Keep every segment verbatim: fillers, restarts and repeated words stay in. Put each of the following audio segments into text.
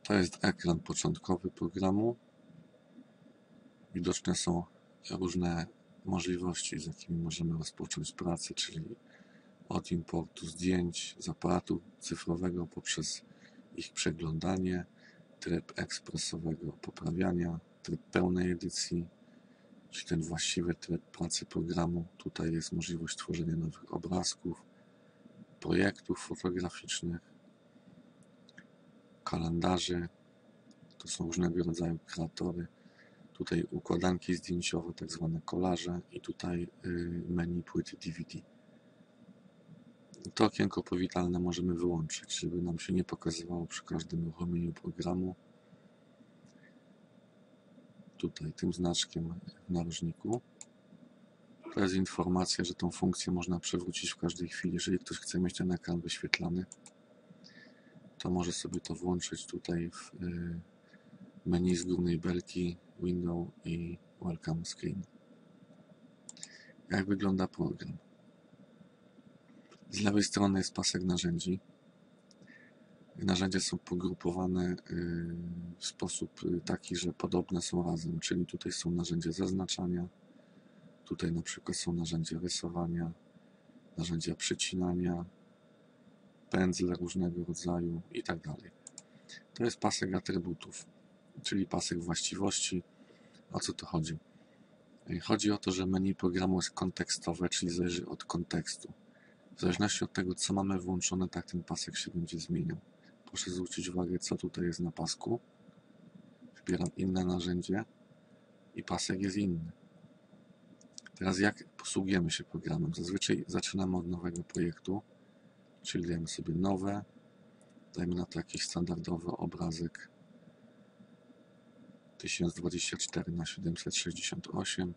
To jest ekran początkowy programu. Widoczne są różne możliwości, z jakimi możemy rozpocząć pracę, czyli od importu zdjęć z aparatu cyfrowego poprzez ich przeglądanie, tryb ekspresowego poprawiania, tryb pełnej edycji, czyli ten właściwy tryb pracy programu. Tutaj jest możliwość tworzenia nowych obrazków, projektów fotograficznych, kalendarzy. To są różnego rodzaju kreatory. Tutaj układanki zdjęciowe, tak zwane kolaże i tutaj menu płyty D V D. To okienko powitalne możemy wyłączyć, żeby nam się nie pokazywało przy każdym uruchomieniu programu. Tutaj tym znaczkiem w narożniku. To jest informacja, że tą funkcję można przewrócić w każdej chwili. Jeżeli ktoś chce mieć ten ekran wyświetlany, to może sobie to włączyć tutaj w menu z górnej belki Window i Welcome Screen. Jak wygląda program? Z lewej strony jest pasek narzędzi. Narzędzia są pogrupowane w sposób taki, że podobne są razem, czyli tutaj są narzędzia zaznaczania, tutaj na przykład są narzędzia rysowania, narzędzia przecinania, pędzle różnego rodzaju i tak dalej. To jest pasek atrybutów, czyli pasek właściwości. O co to chodzi? Chodzi o to, że menu programu jest kontekstowe, czyli zależy od kontekstu. W zależności od tego, co mamy włączone, tak ten pasek się będzie zmieniał. Proszę zwrócić uwagę, co tutaj jest na pasku. Wybieram inne narzędzie i pasek jest inny. Teraz jak posługujemy się programem? Zazwyczaj zaczynamy od nowego projektu, czyli dajemy sobie nowe, dajmy na to jakiś standardowy obrazek tysiąc dwadzieścia cztery na siedemset sześćdziesiąt osiem.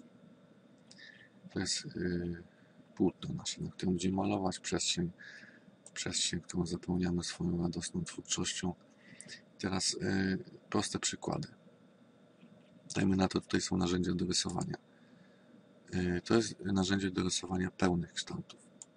To jest yy, płótno nasze, na którym będziemy malować, przestrzeń, przestrzeń, którą zapełniamy swoją radosną twórczością. Teraz yy, proste przykłady. Dajmy na to, tutaj są narzędzia do rysowania. Yy, to jest narzędzie do rysowania pełnych kształtów.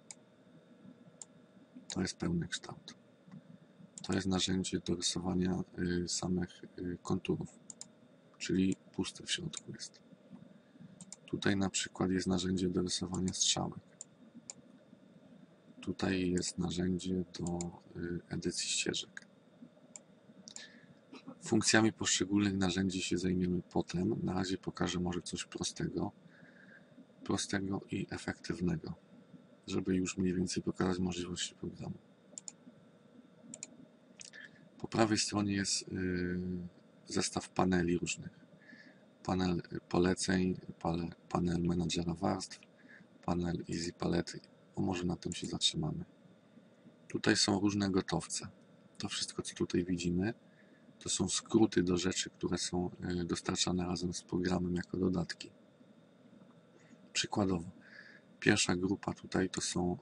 To jest pełny kształt. To jest narzędzie do rysowania yy, samych yy, konturów, czyli puste w środku jest. Tutaj na przykład jest narzędzie do rysowania strzałek. Tutaj jest narzędzie do edycji ścieżek. Funkcjami poszczególnych narzędzi się zajmiemy potem. Na razie pokażę może coś prostego. Prostego i efektywnego, żeby już mniej więcej pokazać możliwości programu. Po prawej stronie jest zestaw paneli różnych. Panel poleceń, panel menadżera warstw, panel Easy Palette. O, może na tym się zatrzymamy. Tutaj są różne gotowce. To wszystko, co tutaj widzimy, to są skróty do rzeczy, które są dostarczane razem z programem jako dodatki. Przykładowo, pierwsza grupa tutaj to są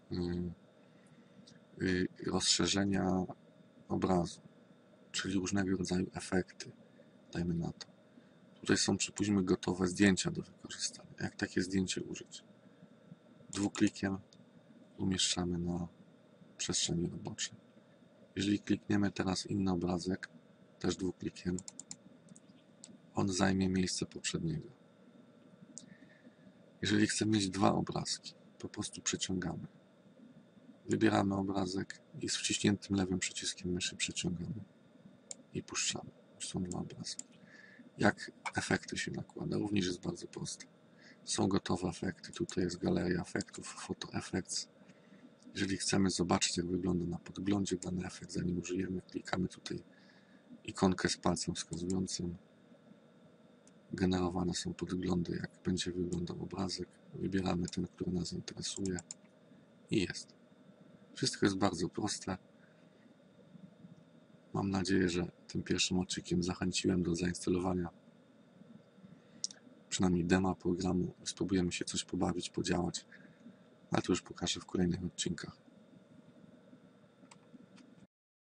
rozszerzenia obrazu, czyli różnego rodzaju efekty. Dajmy na to. Tutaj są, przypuśćmy, gotowe zdjęcia do wykorzystania. Jak takie zdjęcie użyć? Dwuklikiem umieszczamy na przestrzeni roboczej. Jeżeli klikniemy teraz inny obrazek, też dwuklikiem, on zajmie miejsce poprzedniego. Jeżeli chcemy mieć dwa obrazki, po prostu przeciągamy. Wybieramy obrazek i z wciśniętym lewym przyciskiem myszy przeciągamy i puszczamy. Już są dwa obrazki. Jak efekty się nakłada? Również jest bardzo proste. Są gotowe efekty. Tutaj jest galeria efektów, Photo Effects. Jeżeli chcemy zobaczyć, jak wygląda na podglądzie dany efekt, zanim użyjemy, klikamy tutaj ikonkę z palcem wskazującym. Generowane są podglądy, jak będzie wyglądał obrazek. Wybieramy ten, który nas interesuje i jest. Wszystko jest bardzo proste. Mam nadzieję, że tym pierwszym odcinkiem zachęciłem do zainstalowania przynajmniej dema programu. Spróbujemy się coś pobawić, podziałać, ale to już pokażę w kolejnych odcinkach.